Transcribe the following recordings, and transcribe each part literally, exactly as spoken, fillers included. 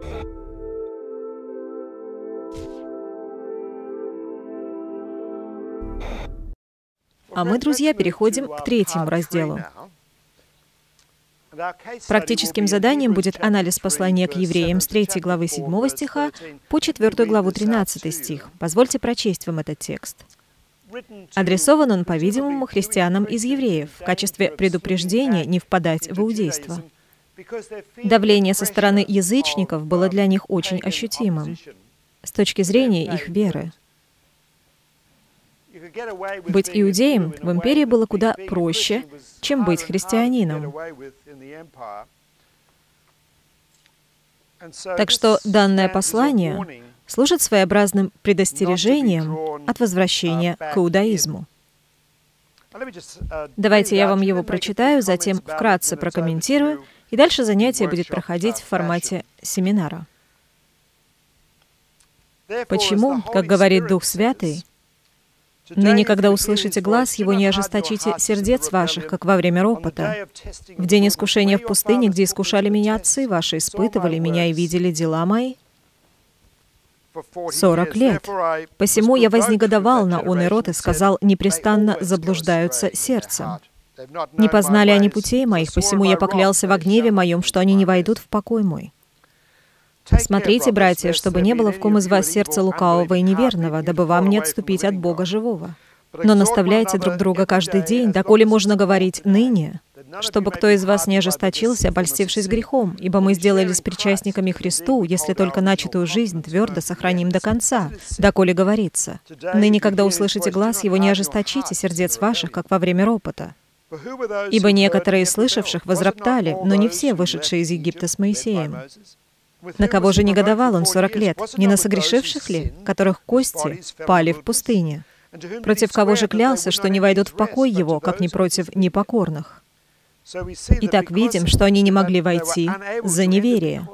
А мы, друзья, переходим к третьему разделу. Практическим заданием будет анализ послания к евреям с третьей главы седьмого стиха по четвёртую главу тринадцатый стих. Позвольте прочесть вам этот текст. Адресован он, по-видимому, христианам из евреев в качестве предупреждения не впадать в иудейство. Давление со стороны язычников было для них очень ощутимым с точки зрения их веры. Быть иудеем в империи было куда проще, чем быть христианином. Так что данное послание служит своеобразным предостережением от возвращения к иудаизму. Давайте я вам его прочитаю, затем вкратце прокомментирую, и дальше занятие будет проходить в формате семинара. Почему, как говорит Дух Святый, «Ныне, когда услышите глас Его, не ожесточите сердец ваших, как во время ропота. В день искушения в пустыне, где искушали меня отцы ваши, испытывали меня и видели дела мои сорок лет. Посему я вознегодовал на он и род и сказал, непрестанно заблуждаются сердцем. Не познали они путей моих, посему я поклялся во гневе моем, что они не войдут в покой мой. Смотрите, братья, чтобы не было в ком из вас сердца лукавого и неверного, дабы вам не отступить от Бога живого. Но наставляйте друг друга каждый день, доколе можно говорить «ныне», чтобы кто из вас не ожесточился, обольстившись грехом, ибо мы сделались причастниками Христу, если только начатую жизнь твердо сохраним до конца, доколе говорится. Ныне, когда услышите глас Его, не ожесточите сердец ваших, как во время ропота. Ибо некоторые из слышавших возроптали, но не все, вышедшие из Египта с Моисеем. На кого же негодовал он сорок лет? Не на согрешивших ли, которых кости пали в пустыне? Против кого же клялся, что не войдут в покой его, как не против непокорных? Итак, видим, что они не могли войти за неверие.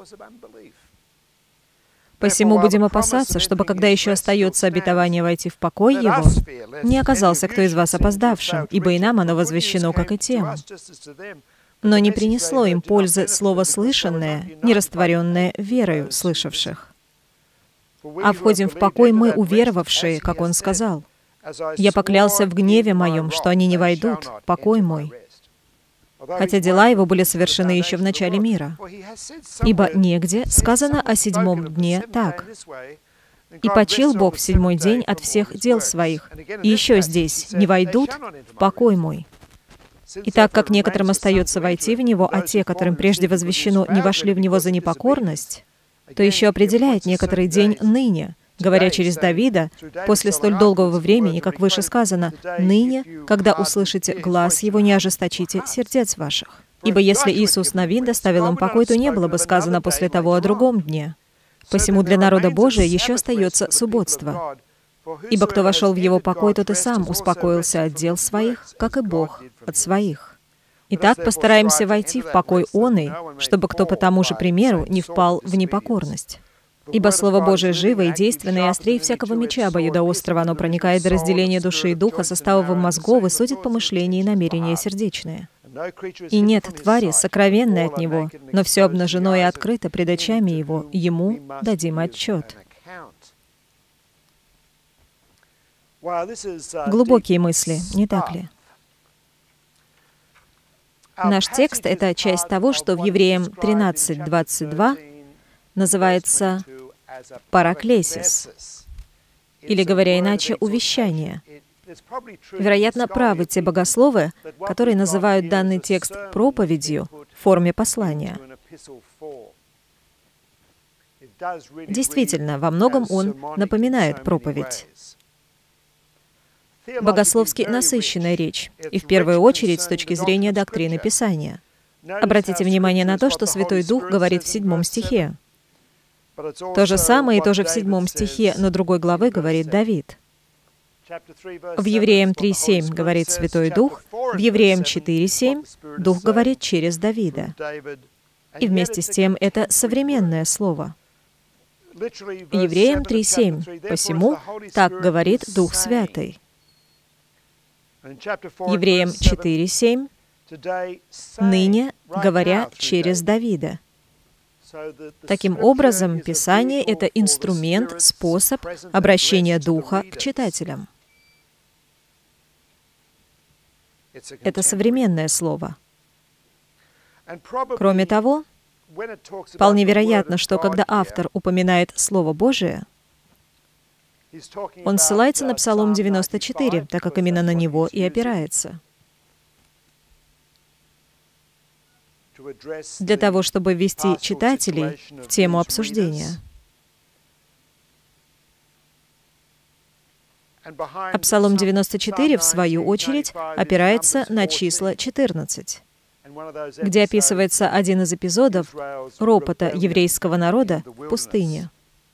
Посему будем опасаться, чтобы, когда еще остается обетование войти в покой его, не оказался кто из вас опоздавшим, ибо и нам оно возвещено, как и тем. Но не принесло им пользы слово слышанное, не растворенное верою слышавших. А входим в покой мы, уверовавшие, как он сказал. «Я поклялся в гневе моем, что они не войдут в покой мой». Хотя дела его были совершены еще в начале мира. Ибо негде сказано о седьмом дне так. «И почил Бог в седьмой день от всех дел своих, и еще здесь не войдут в покой мой». И так как некоторым остается войти в него, а те, которым прежде возвещено, не вошли в него за непокорность, то еще определяет некоторый день ныне, говоря через Давида, после столь долгого времени, как выше сказано, «Ныне, когда услышите глас его, не ожесточите сердец ваших». Ибо если Иисус Навин доставил им покой, то не было бы сказано после того о другом дне. Посему для народа Божия еще остается субботство. Ибо кто вошел в его покой, тот и сам успокоился от дел своих, как и Бог от своих. Итак, постараемся войти в покой оный, чтобы кто по тому же примеру не впал в непокорность. Ибо Слово Божие живо и действенно, и острее всякого меча обоюдоострого, оно проникает до разделения души и духа, составов мозгов и судит помышления и намерения сердечные. И нет твари, сокровенной от него, но все обнажено и открыто пред очами его, ему дадим отчет. Глубокие мысли, не так ли? Наш текст — это часть того, что в Евреям тринадцать двадцать два называется параклесис, или, говоря иначе, увещание. Вероятно, правы те богословы, которые называют данный текст проповедью в форме послания. Действительно, во многом он напоминает проповедь. Богословски насыщенная речь, и в первую очередь с точки зрения доктрины Писания. Обратите внимание на то, что Святой Дух говорит в седьмом стихе. То же самое и тоже в седьмом стихе, но другой главы говорит Давид. В Евреям три семь говорит Святой Дух, в Евреям четыре семь Дух говорит через Давида. И вместе с тем это современное слово. Евреям три семь. Посему так говорит Дух Святый. Евреям четыре семь. Ныне говоря через Давида. Таким образом, Писание — это инструмент, способ обращения Духа к читателям. Это современное слово. Кроме того, вполне вероятно, что когда автор упоминает Слово Божие, он ссылается на Псалом девяносто четыре, так как именно на него и опирается. Для того, чтобы ввести читателей в тему обсуждения. А Псалом девяносто четыре, в свою очередь, опирается на числа четырнадцать, где описывается один из эпизодов ропота еврейского народа в пустыне.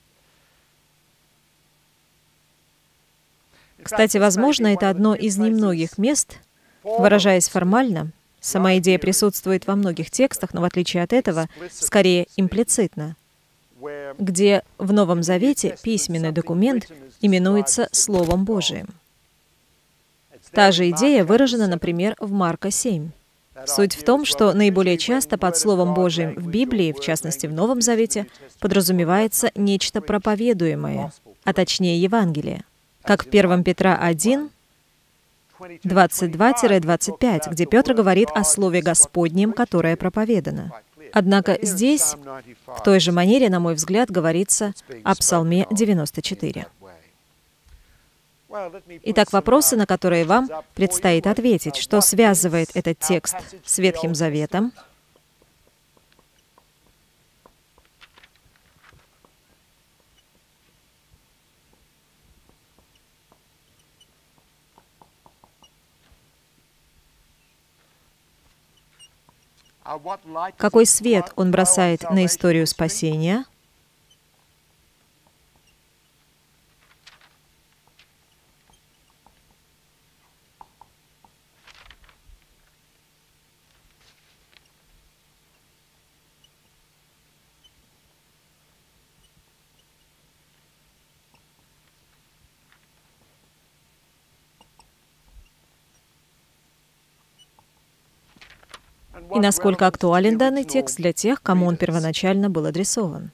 Кстати, возможно, это одно из немногих мест, выражаясь формально, сама идея присутствует во многих текстах, но в отличие от этого, скорее имплицитно, где в Новом Завете письменный документ именуется Словом Божиим. Та же идея выражена, например, в Марка семь. Суть в том, что наиболее часто под Словом Божиим в Библии, в частности в Новом Завете, подразумевается нечто проповедуемое, а точнее Евангелие, как в первом Петра один, двадцать два — двадцать пять, где Петр говорит о Слове Господнем, которое проповедано. Однако здесь, в той же манере, на мой взгляд, говорится о Псалме девяносто четыре. Итак, вопросы, на которые вам предстоит ответить. Что связывает этот текст с Ветхим Заветом? Какой свет он бросает на историю спасения? И насколько актуален данный текст для тех, кому он первоначально был адресован.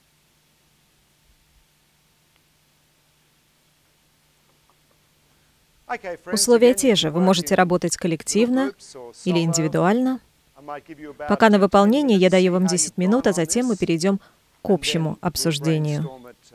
Условия те же. Вы можете работать коллективно или индивидуально. Пока на выполнение я даю вам десять минут, а затем мы перейдем к общему обсуждению.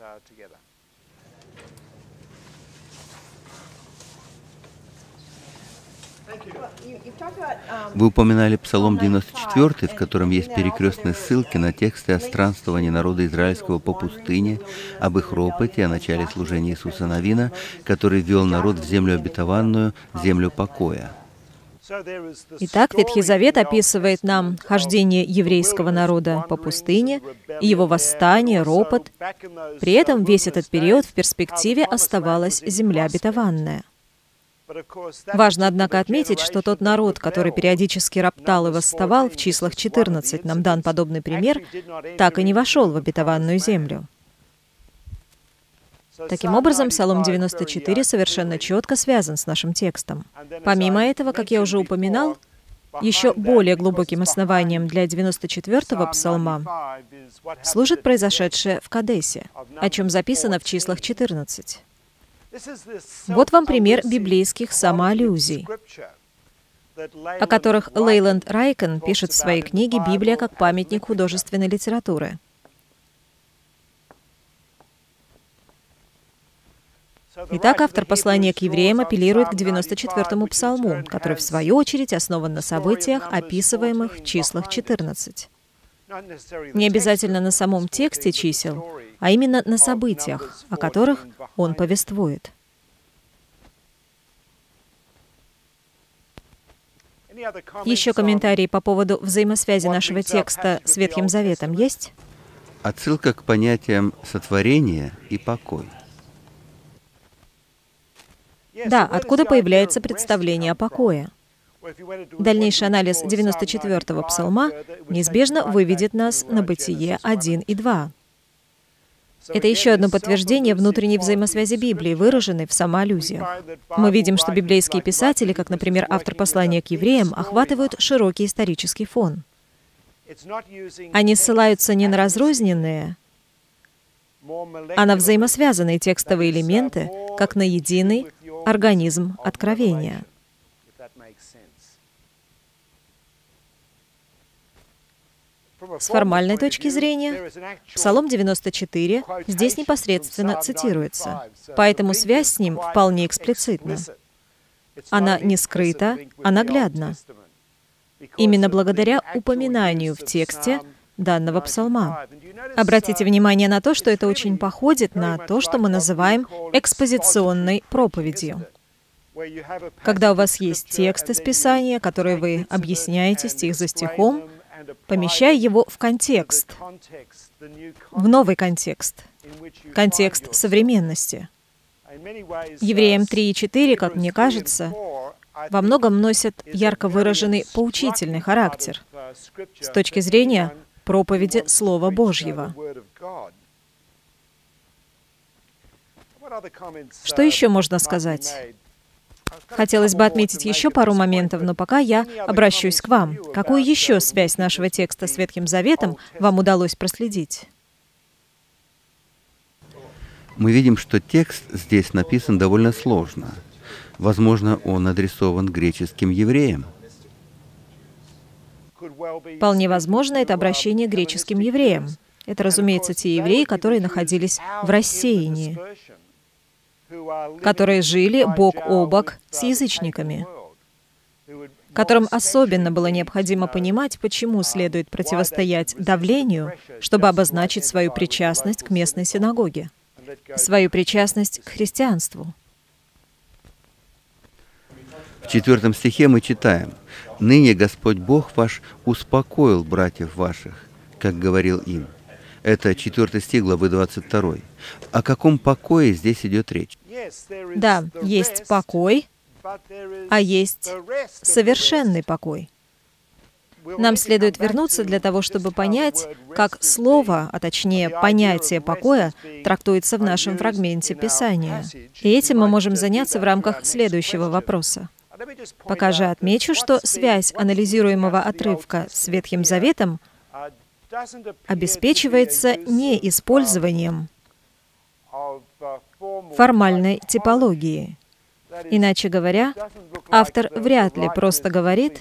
Вы упоминали Псалом девяносто четыре, в котором есть перекрестные ссылки на тексты о странствовании народа израильского по пустыне, об их ропоте, о начале служения Иисуса Навина, который ввел народ в землю обетованную, землю покоя. Итак, Ветхий Завет описывает нам хождение еврейского народа по пустыне, и его восстание, ропот. При этом весь этот период в перспективе оставалась земля обетованная. Важно, однако, отметить, что тот народ, который периодически роптал и восставал, в числах четырнадцать, нам дан подобный пример, так и не вошел в обетованную землю. Таким образом, Псалом девяносто четыре совершенно четко связан с нашим текстом. Помимо этого, как я уже упоминал, еще более глубоким основанием для девяносто четвёртого псалма служит произошедшее в Кадесе, о чем записано в числах четырнадцать. Вот вам пример библейских самоаллюзий, о которых Лейланд Райкен пишет в своей книге «Библия как памятник художественной литературы». Итак, автор послания к евреям апеллирует к девяносто четвёртому псалму, который, в свою очередь, основан на событиях, описываемых в числах четырнадцать. Не обязательно на самом тексте чисел, а именно на событиях, о которых он повествует. Еще комментарии по поводу взаимосвязи нашего текста с Ветхим Заветом есть? Отсылка к понятиям сотворения и покой. Да, откуда появляется представление о покое? Дальнейший анализ девяносто четвёртого псалма неизбежно выведет нас на Бытие один и два. Это еще одно подтверждение внутренней взаимосвязи Библии, выраженной в самоаллюзиях. Мы видим, что библейские писатели, как, например, автор послания к евреям, охватывают широкий исторический фон. Они ссылаются не на разрозненные, а на взаимосвязанные текстовые элементы, как на единый организм откровения. С формальной точки зрения, Псалом девяносто четыре здесь непосредственно цитируется, поэтому связь с ним вполне эксплицитна. Она не скрыта, а наглядна. Именно благодаря упоминанию в тексте данного псалма. Обратите внимание на то, что это очень походит на то, что мы называем экспозиционной проповедью. Когда у вас есть текст из Писания, который вы объясняете стих за стихом, помещая его в контекст, в новый контекст, контекст современности. Евреям три и четыре, как мне кажется, во многом носят ярко выраженный поучительный характер с точки зрения проповеди Слова Божьего. Что еще можно сказать? Хотелось бы отметить еще пару моментов, но пока я обращусь к вам. Какую еще связь нашего текста с Ветхим Заветом вам удалось проследить? Мы видим, что текст здесь написан довольно сложно. Возможно, он адресован греческим евреям. Вполне возможно, это обращение к греческим евреям. Это, разумеется, те евреи, которые находились в рассеянии, которые жили бок о бок с язычниками, которым особенно было необходимо понимать, почему следует противостоять давлению, чтобы обозначить свою причастность к местной синагоге, свою причастность к христианству. В четвертом стихе мы читаем: «Ныне Господь Бог ваш успокоил братьев ваших, как говорил им». Это четвертый стих главы двадцать второй. О каком покое здесь идет речь? Да, есть покой, а есть совершенный покой. Нам следует вернуться для того, чтобы понять, как слово, а точнее понятие покоя, трактуется в нашем фрагменте Писания. И этим мы можем заняться в рамках следующего вопроса. Пока же отмечу, что связь анализируемого отрывка с Ветхим Заветом обеспечивается не использованием формальной типологии. Иначе говоря, автор вряд ли просто говорит,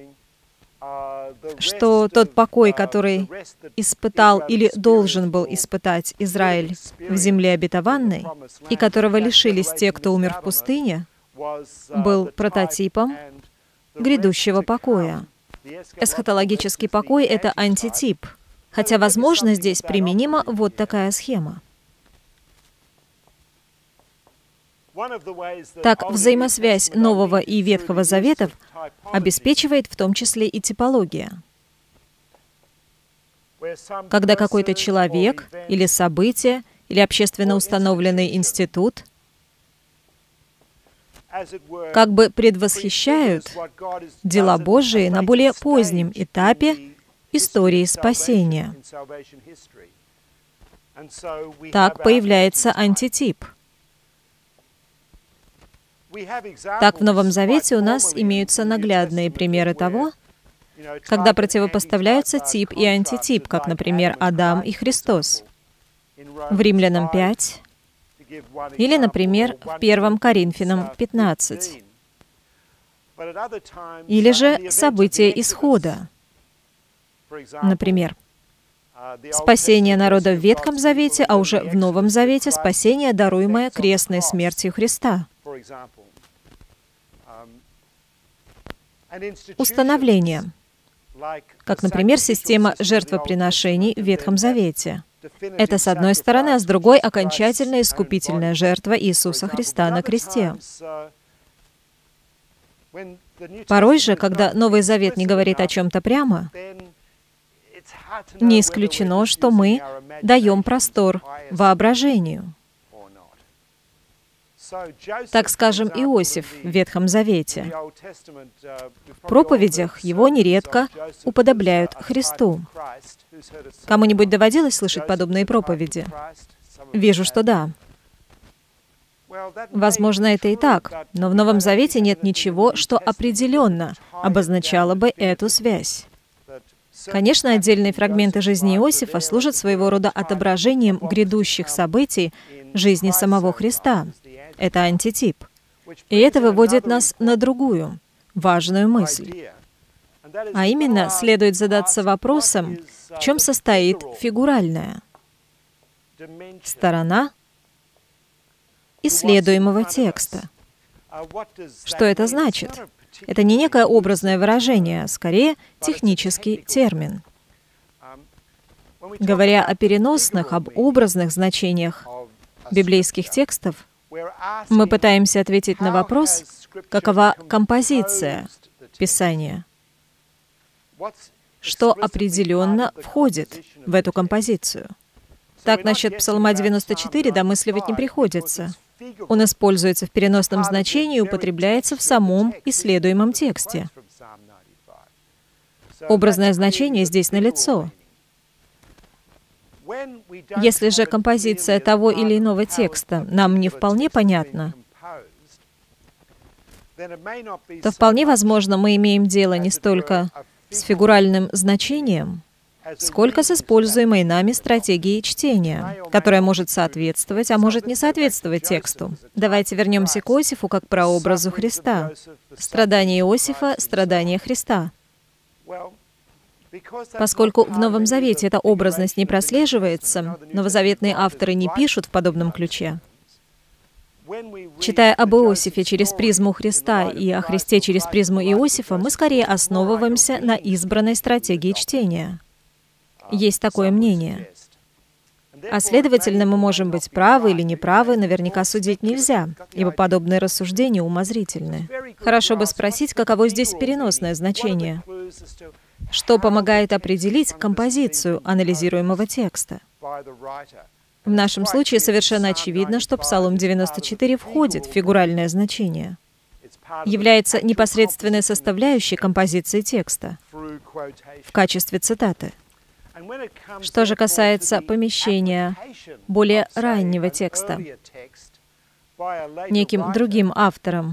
что тот покой, который испытал или должен был испытать Израиль в земле обетованной, и которого лишились те, кто умер в пустыне, был прототипом грядущего покоя. Эсхатологический покой — это антитип, хотя, возможно, здесь применима вот такая схема. Так, взаимосвязь Нового и Ветхого Заветов обеспечивает в том числе и типология. Когда какой-то человек или событие, или общественно установленный институт как бы предвосхищают дела Божии на более позднем этапе истории спасения. Так появляется антитип. Так, в Новом Завете у нас имеются наглядные примеры того, когда противопоставляются тип и антитип, как, например, Адам и Христос в Римлянам пять, или, например, в первом Коринфянам пятнадцать, или же события Исхода, например, спасение народа в Ветхом Завете, а уже в Новом Завете спасение, даруемое крестной смертью Христа. Установление, как, например, система жертвоприношений в Ветхом Завете. Это с одной стороны, а с другой — окончательная искупительная жертва Иисуса Христа на кресте. Порой же, когда Новый Завет не говорит о чем-то прямо, не исключено, что мы даем простор воображению. Так скажем, Иосиф в Ветхом Завете. В проповедях его нередко уподобляют Христу. Кому-нибудь доводилось слышать подобные проповеди? Вижу, что да. Возможно, это и так, но в Новом Завете нет ничего, что определенно обозначало бы эту связь. Конечно, отдельные фрагменты жизни Иосифа служат своего рода отображением грядущих событий жизни самого Христа. Это антитип. И это выводит нас на другую, важную мысль. А именно, следует задаться вопросом, в чем состоит фигуральная сторона исследуемого текста. Что это значит? Это не некое образное выражение, а скорее технический термин. Говоря о переносных, об образных значениях библейских текстов, мы пытаемся ответить на вопрос, какова композиция Писания, что определенно входит в эту композицию. Так, насчет Псалма девяносто четыре домысливать не приходится. Он используется в переносном значении и употребляется в самом исследуемом тексте. Образное значение здесь налицо. Если же композиция того или иного текста нам не вполне понятна, то вполне возможно, мы имеем дело не столько с фигуральным значением, сколько с используемой нами стратегией чтения, которая может соответствовать, а может не соответствовать тексту. Давайте вернемся к Иосифу как прообразу Христа. Страдания Иосифа — страдания Христа. Поскольку в Новом Завете эта образность не прослеживается, новозаветные авторы не пишут в подобном ключе. Читая об Иосифе через призму Христа и о Христе через призму Иосифа, мы скорее основываемся на избранной стратегии чтения. Есть такое мнение. А следовательно, мы можем быть правы или неправы, наверняка судить нельзя, ибо подобные рассуждения умозрительны. Хорошо бы спросить, каково здесь переносное значение, что помогает определить композицию анализируемого текста. В нашем случае совершенно очевидно, что Псалом девяносто четыре входит в фигуральное значение, является непосредственной составляющей композиции текста в качестве цитаты. Что же касается помещения более раннего текста неким другим автором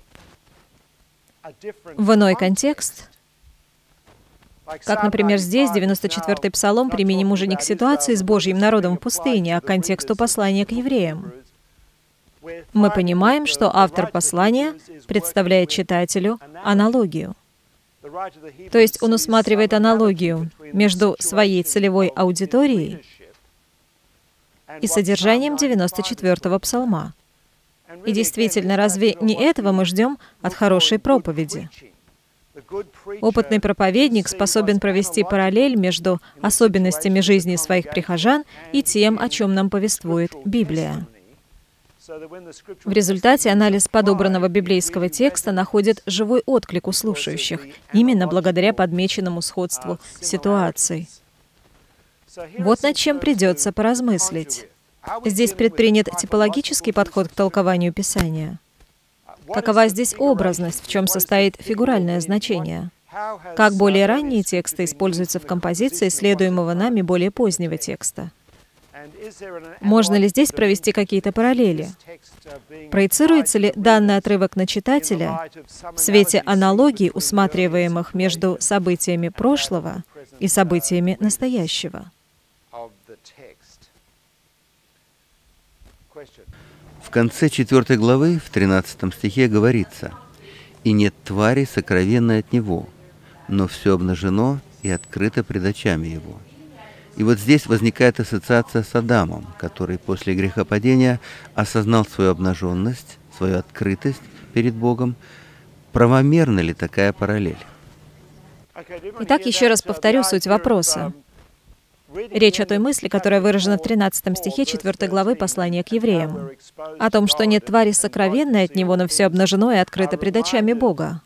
в иной контекст, как, например, здесь, девяносто четвёртый Псалом применим уже не к ситуации с Божьим народом в пустыне, а к контексту послания к евреям. Мы понимаем, что автор послания представляет читателю аналогию. То есть он усматривает аналогию между своей целевой аудиторией и содержанием девяносто четвёртого Псалма. И действительно, разве не этого мы ждем от хорошей проповеди? Опытный проповедник способен провести параллель между особенностями жизни своих прихожан и тем, о чем нам повествует Библия. В результате анализ подобранного библейского текста находит живой отклик у слушающих, именно благодаря подмеченному сходству ситуаций. Вот над чем придется поразмыслить. Здесь предпринят типологический подход к толкованию Писания. Какова здесь образность, в чем состоит фигуральное значение? Как более ранние тексты используются в композиции следуемого нами более позднего текста? Можно ли здесь провести какие-то параллели? Проецируется ли данный отрывок на читателя в свете аналогий, усматриваемых между событиями прошлого и событиями настоящего? В конце четвёртой главы, в тринадцатом стихе говорится: «И нет твари сокровенной от него, но все обнажено и открыто пред очами его». И вот здесь возникает ассоциация с Адамом, который после грехопадения осознал свою обнаженность, свою открытость перед Богом. Правомерна ли такая параллель? Итак, еще раз повторю суть вопроса. Речь о той мысли, которая выражена в тринадцатом стихе четвёртой главы послания к евреям, о том, что нет твари сокровенной от него, но все обнажено и открыто пред очами Бога.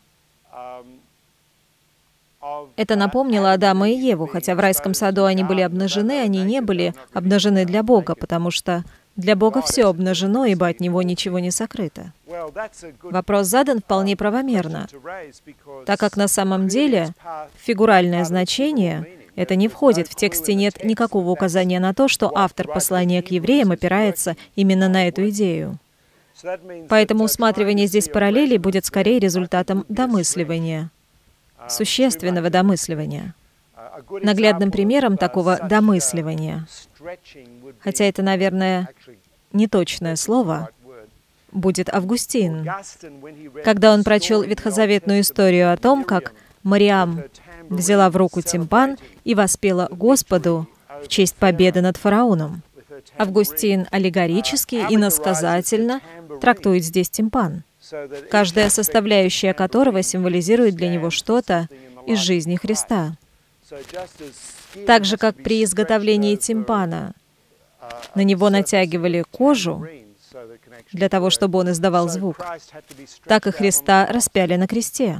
Это напомнило Адама и Еву, хотя в райском саду они были обнажены, они не были обнажены для Бога, потому что для Бога все обнажено, ибо от Него ничего не сокрыто. Вопрос задан вполне правомерно, так как на самом деле фигуральное значение — это не входит, в тексте нет никакого указания на то, что автор послания к евреям опирается именно на эту идею. Поэтому усматривание здесь параллелей будет скорее результатом домысливания, существенного домысливания. Наглядным примером такого домысливания, хотя это, наверное, неточное слово, будет Августин. Когда он прочел ветхозаветную историю о том, как Мариам взяла в руку тимпан и воспела Господу в честь победы над фараоном. Августин аллегорически и иносказательно трактует здесь тимпан, каждая составляющая которого символизирует для него что-то из жизни Христа. Так же, как при изготовлении тимпана на него натягивали кожу для того, чтобы он издавал звук, так и Христа распяли на кресте.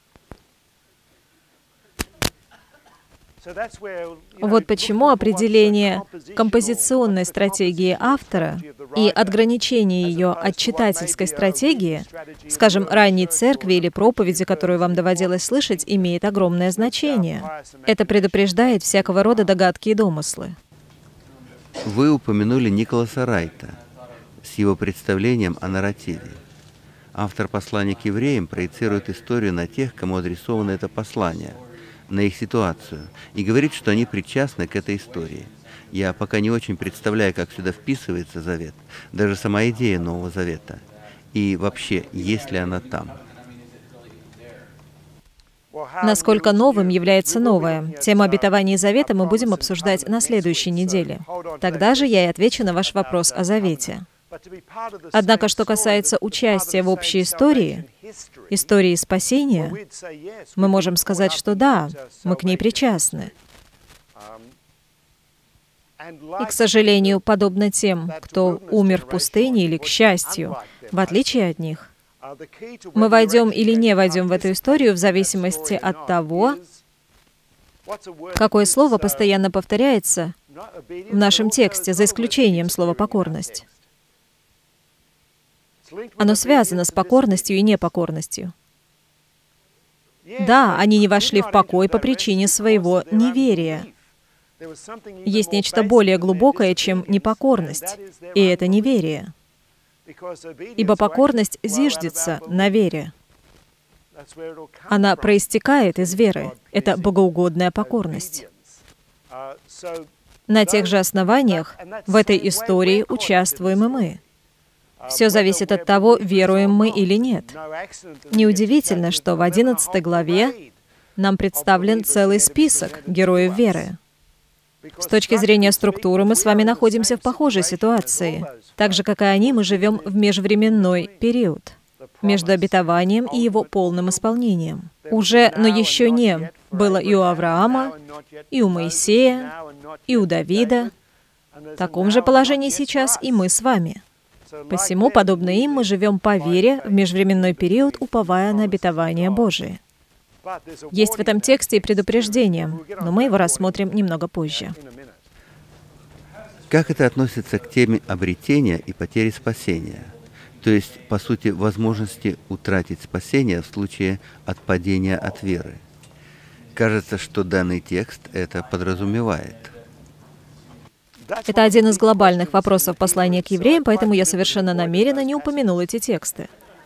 Вот почему определение композиционной стратегии автора и отграничение ее от читательской стратегии, скажем, ранней церкви или проповеди, которую вам доводилось слышать, имеет огромное значение. Это предупреждает всякого рода догадки и домыслы. Вы упомянули Николаса Райта с его представлением о нарративе. Автор послания к евреям проецирует историю на тех, кому адресовано это послание, на их ситуацию, и говорит, что они причастны к этой истории. Я пока не очень представляю, как сюда вписывается Завет, даже сама идея Нового Завета. И вообще, есть ли она там? Насколько новым является новое? Тему обетований Завета мы будем обсуждать на следующей неделе. Тогда же я и отвечу на ваш вопрос о Завете. Однако, что касается участия в общей истории, истории спасения, мы можем сказать, что да, мы к ней причастны. И, к сожалению, подобно тем, кто умер в пустыне, или, к счастью, в отличие от них, мы войдем или не войдем в эту историю в зависимости от того, какое слово постоянно повторяется в нашем тексте, за исключением слова «покорность». Оно связано с покорностью и непокорностью. Да, они не вошли в покой по причине своего неверия. Есть нечто более глубокое, чем непокорность, и это неверие. Ибо покорность зиждется на вере. Она проистекает из веры. Это богоугодная покорность. На тех же основаниях в этой истории участвуем и мы. Все зависит от того, веруем мы или нет. Неудивительно, что в одиннадцатой главе нам представлен целый список героев веры. С точки зрения структуры мы с вами находимся в похожей ситуации. Так же, как и они, мы живем в межвременной период между обетованием и его полным исполнением. Уже, но еще не, было и у Авраама, и у Моисея, и у Давида. В таком же положении сейчас и мы с вами. Посему, подобно им, мы живем по вере в межвременной период, уповая на обетование Божие. Есть в этом тексте и предупреждение, но мы его рассмотрим немного позже. Как это относится к теме обретения и потери спасения? То есть, по сути, возможности утратить спасение в случае отпадения от веры. Кажется, что данный текст это подразумевает. Это один из глобальных вопросов послания к евреям, поэтому я совершенно намеренно не упомянул эти тексты.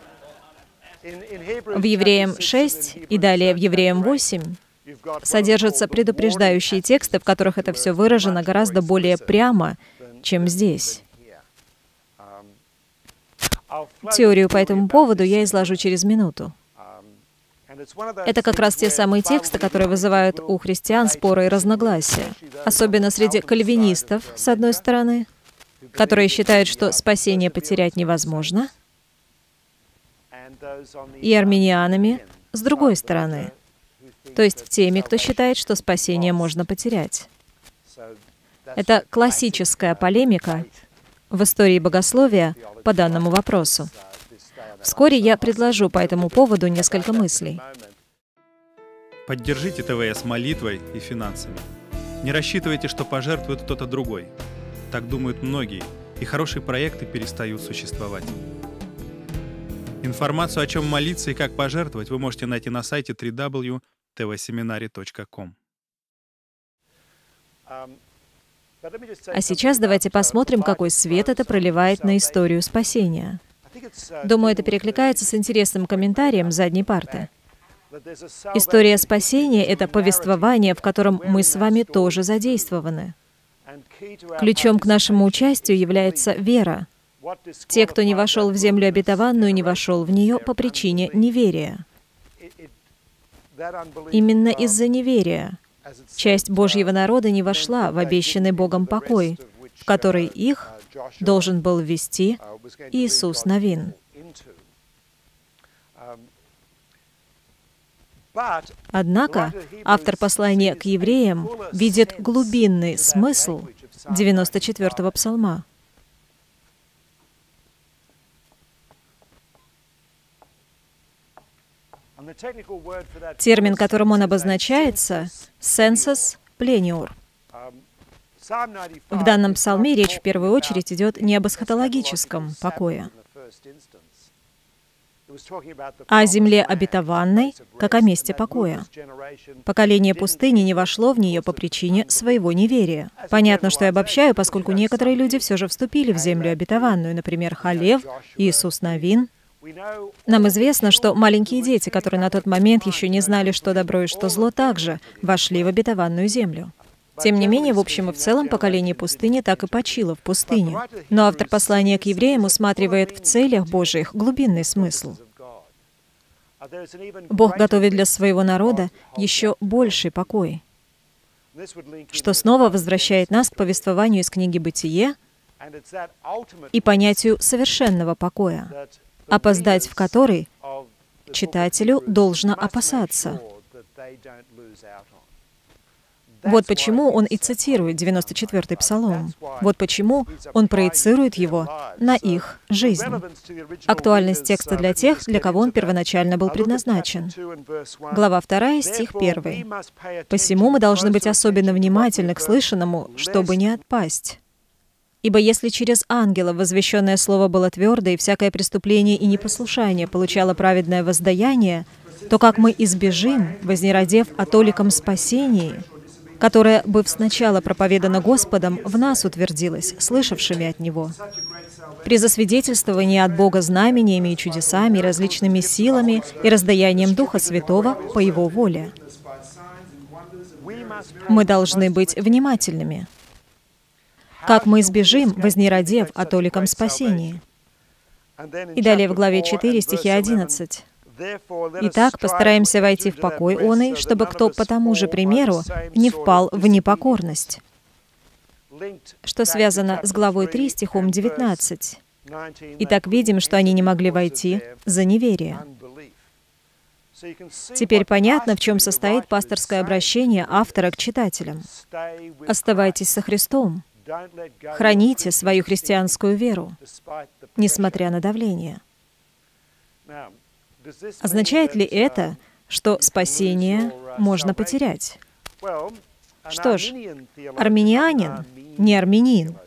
В Евреям шесть и далее в Евреям восемь содержатся предупреждающие тексты, в которых это все выражено гораздо более прямо, чем здесь. Теорию по этому поводу я изложу через минуту. Это как раз те самые тексты, которые вызывают у христиан споры и разногласия, особенно среди кальвинистов, с одной стороны, которые считают, что спасение потерять невозможно, и арминианами, с другой стороны, то есть в теме, кто считает, что спасение можно потерять. Это классическая полемика в истории богословия по данному вопросу. Вскоре я предложу по этому поводу несколько мыслей. Поддержите ТВС молитвой и финансами. Не рассчитывайте, что пожертвует кто-то другой. Так думают многие, и хорошие проекты перестают существовать. Информацию, о чем молиться и как пожертвовать, вы можете найти на сайте дабл ю дабл ю дабл ю точка ти ви семинари точка ком. А сейчас давайте посмотрим, какой свет это проливает на историю спасения. Думаю, это перекликается с интересным комментарием задней парты. История спасения — это повествование, в котором мы с вами тоже задействованы. Ключом к нашему участию является вера. Те, кто не вошел в землю обетованную, не вошел в нее по причине неверия. Именно из-за неверия часть Божьего народа не вошла в обещанный Богом покой, в который их должен был ввести Иисус Навин. Однако автор послания к евреям видит глубинный смысл девяносто четвёртого псалма. Термин, которым он обозначается, «sensus plenior». В данном псалме речь в первую очередь идет не об эсхатологическом покое, а о земле обетованной, как о месте покоя. Поколение пустыни не вошло в нее по причине своего неверия. Понятно, что я обобщаю, поскольку некоторые люди все же вступили в землю обетованную, например, Халев, Иисус Навин. Нам известно, что маленькие дети, которые на тот момент еще не знали, что добро и что зло, также вошли в обетованную землю. Тем не менее, в общем и в целом, поколение пустыни так и почило в пустыне. Но автор послания к евреям усматривает в целях Божьих глубинный смысл. Бог готовит для своего народа еще больший покой, что снова возвращает нас к повествованию из книги «Бытие» и понятию совершенного покоя, опоздать в который читателю должно опасаться. Вот почему он и цитирует девяносто четвёртый псалом. Вот почему он проецирует его на их жизнь. Актуальность текста для тех, для кого он первоначально был предназначен. Глава вторая, стих первый. «Посему мы должны быть особенно внимательны к слышанному, чтобы не отпасть. Ибо если через ангела возвещенное слово было твердо, и всякое преступление и непослушание получало праведное воздаяние, то как мы избежим, вознеродев о толиком спасении, которое, быв сначала проповедано Господом, в нас утвердилось, слышавшими от Него. При засвидетельствовании от Бога знамениями и чудесами, различными силами и раздаянием Духа Святого по Его воле. Мы должны быть внимательными. Как мы избежим, вознеродев о толиком спасении?» И далее в главе четыре, стихе одиннадцать. «Итак, постараемся войти в покой оный, чтобы кто по тому же примеру не впал в непокорность». Что связано с главой три, стихом девятнадцать. «Итак, видим, что они не могли войти за неверие». Теперь понятно, в чем состоит пасторское обращение автора к читателям. Оставайтесь со Христом. Храните свою христианскую веру, несмотря на давление. Означает ли это, что спасение можно потерять? Что ж, арминианин не армянин.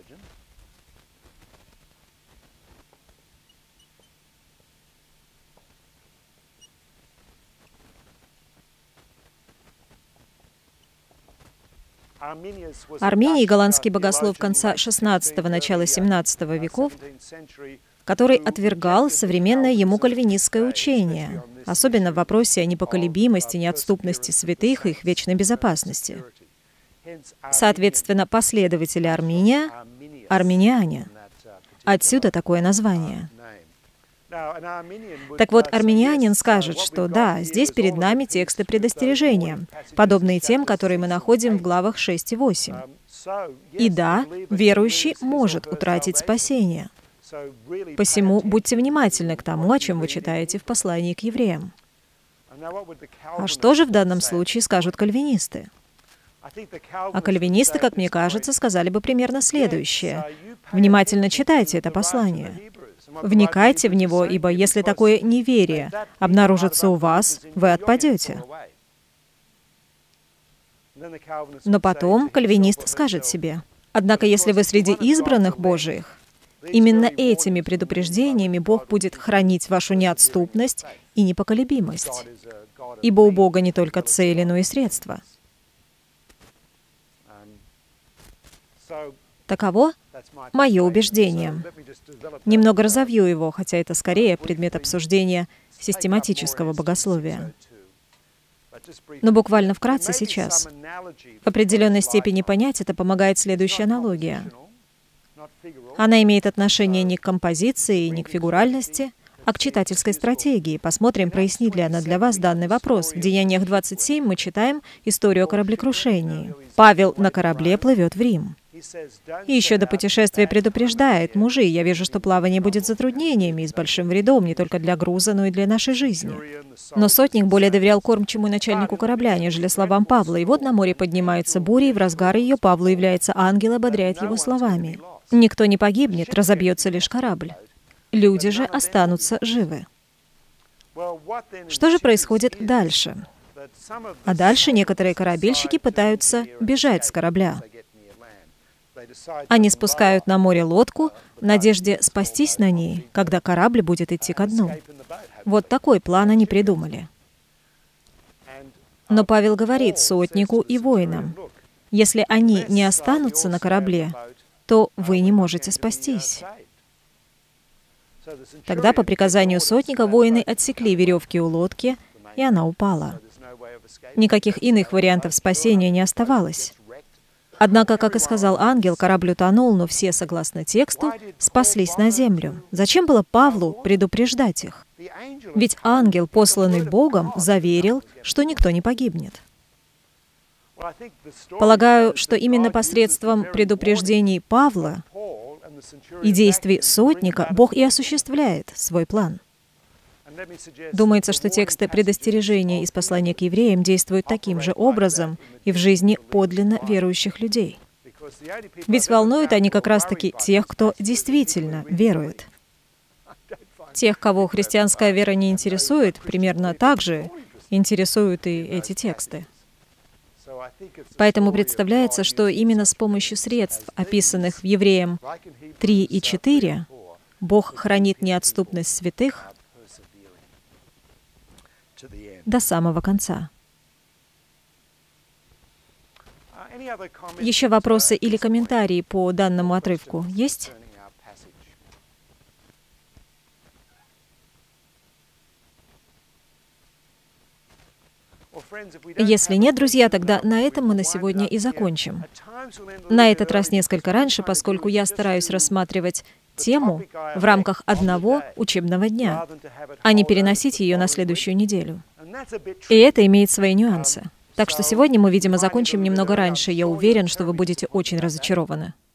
Арминий — голландский богослов конца шестнадцатого — начала семнадцатого веков, который отвергал современное ему кальвинистское учение, особенно в вопросе о непоколебимости, неотступности святых и их вечной безопасности. Соответственно, последователи Арминия — арминиане. Отсюда такое название. Так вот, арминианин скажет, что да, здесь перед нами тексты предостережения, подобные тем, которые мы находим в главах шесть и восемь. И да, верующий может утратить спасение. Посему будьте внимательны к тому, о чем вы читаете в послании к евреям. А что же в данном случае скажут кальвинисты? А кальвинисты, как мне кажется, сказали бы примерно следующее. Внимательно читайте это послание. Вникайте в него, ибо если такое неверие обнаружится у вас, вы отпадете. Но потом кальвинист скажет себе: однако если вы среди избранных Божиих, именно этими предупреждениями Бог будет хранить вашу неотступность и непоколебимость. Ибо у Бога не только цели, но и средства. Таково мое убеждение. Немного разовью его, хотя это скорее предмет обсуждения систематического богословия. Но буквально вкратце сейчас. В определенной степени понять это помогает следующая аналогия. Она имеет отношение не к композиции, не к фигуральности, а к читательской стратегии. Посмотрим, прояснит ли она для вас данный вопрос. В Деяниях двадцать семь мы читаем историю о кораблекрушении. Павел на корабле плывет в Рим. И еще до путешествия предупреждает: мужи, я вижу, что плавание будет затруднениями и с большим вредом не только для груза, но и для нашей жизни. Но сотник более доверял кормчему и начальнику корабля, нежели словам Павла. И вот на море поднимается буря, и в разгар ее Павлу является ангел и ободряет его словами: «Никто не погибнет, разобьется лишь корабль. Люди же останутся живы». Что же происходит дальше? А дальше некоторые корабельщики пытаются бежать с корабля. Они спускают на море лодку в надежде спастись на ней, когда корабль будет идти ко дну. Вот такой план они придумали. Но Павел говорит сотнику и воинам: если они не останутся на корабле, то вы не можете спастись. Тогда по приказанию сотника воины отсекли веревки у лодки, и она упала. Никаких иных вариантов спасения не оставалось. Однако, как и сказал ангел, корабль утонул, но все, согласно тексту, спаслись на землю. Зачем было Павлу предупреждать их? Ведь ангел, посланный Богом, заверил, что никто не погибнет. Полагаю, что именно посредством предупреждений Павла и действий сотника Бог и осуществляет свой план. Думается, что тексты предостережения из послания к евреям действуют таким же образом и в жизни подлинно верующих людей. Ведь волнуют они как раз-таки тех, кто действительно верует. Тех, кого христианская вера не интересует, примерно так же интересуют и эти тексты. Поэтому представляется, что именно с помощью средств, описанных в Евреям три и четыре, Бог хранит неотступность святых до самого конца. Еще вопросы или комментарии по данному отрывку есть? Если нет, друзья, тогда на этом мы на сегодня и закончим. На этот раз несколько раньше, поскольку я стараюсь рассматривать тему в рамках одного учебного дня, а не переносить ее на следующую неделю. И это имеет свои нюансы. Так что сегодня мы, видимо, закончим немного раньше. Я уверен, что вы будете очень разочарованы.